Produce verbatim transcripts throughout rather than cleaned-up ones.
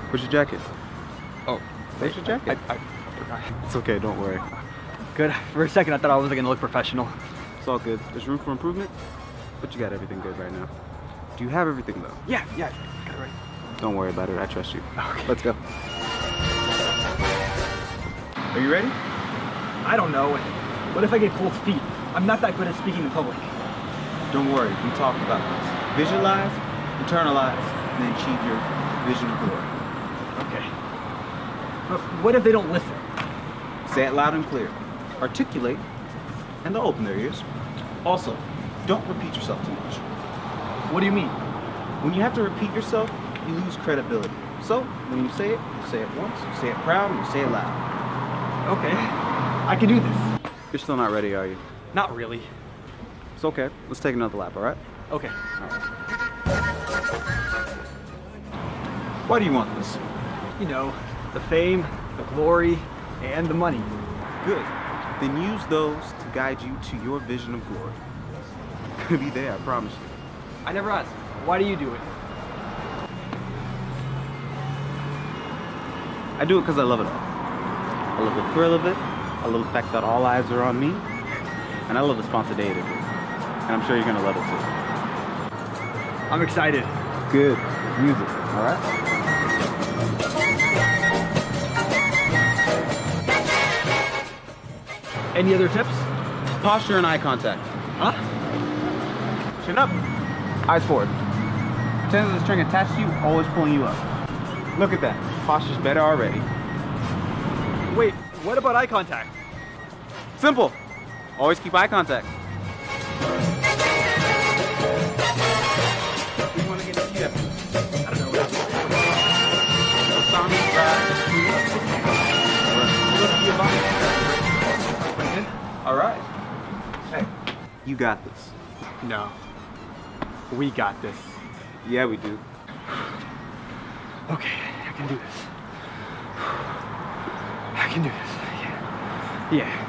Where's your jacket? Oh, where's your jacket? I, I, I forgot. It's okay, don't worry. Good. For a second, I thought I wasn't gonna look professional. It's all good. There's room for improvement, but you got everything good right now. Do you have everything though? Yeah, yeah, got it right. Don't worry about it. I trust you. Okay. Let's go. Are you ready? I don't know. What if I get cold feet? I'm not that good at speaking in public. Don't worry. We talked about this. Visualize, internalize, and then achieve your vision of glory. Okay. But what if they don't listen? Say it loud and clear. Articulate, and they'll open their ears. Also, don't repeat yourself too much. What do you mean? When you have to repeat yourself, you lose credibility. So, when you say it, you say it once, you say it proud, and you say it loud. Okay. I can do this. You're still not ready, are you? Not really. It's okay. Let's take another lap, all right? Okay. All right. Why do you want this? You know, the fame, the glory, and the money. Good. Then use those to guide you to your vision of glory. It's gonna be there, I promise you. I never asked. Why do you do it? I do it because I love it all. I love the thrill of it. I love the fact that all eyes are on me. And I love the spontaneity of it. And I'm sure you're gonna love it too. I'm excited. Good. Music, all right? Any other tips? Posture and eye contact. Huh? Chin up. Eyes forward. Pretend there's a string attached to you, always pulling you up. Look at that. Posture's better already. Wait, what about eye contact? Simple. Always keep eye contact. We want to get to you. I don't know. All right. Hey, you got this. No. We got this. Yeah, we do. Okay, I can do this. I can do this. Yeah. Yeah.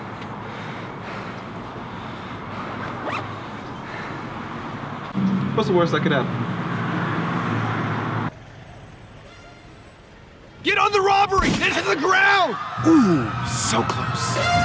What's the worst that could happen? Get on the robbery! Into the ground! Ooh, so close.